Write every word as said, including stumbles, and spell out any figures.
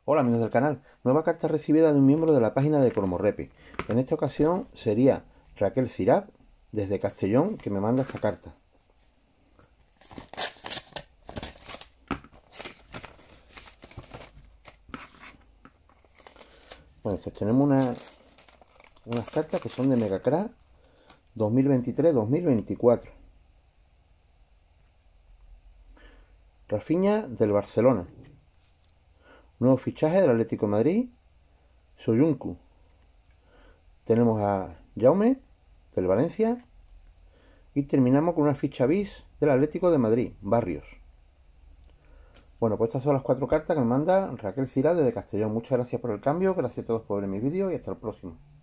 Hola amigos del canal, nueva carta recibida de un miembro de la página de Cromorrepi. En esta ocasión sería Raquel Cirap, desde Castellón, que me manda esta carta. Bueno, pues tenemos una, unas cartas que son de Megacrack dos mil veintitrés dos mil veinticuatro. Rafinha del Barcelona. Nuevo fichaje del Atlético de Madrid, Soyuncu. Tenemos a Jaume del Valencia. Y terminamos con una ficha bis del Atlético de Madrid, Barrios. Bueno, pues estas son las cuatro cartas que me manda Raquel Cirap desde Castellón. Muchas gracias por el cambio, gracias a todos por ver mis vídeos y hasta el próximo.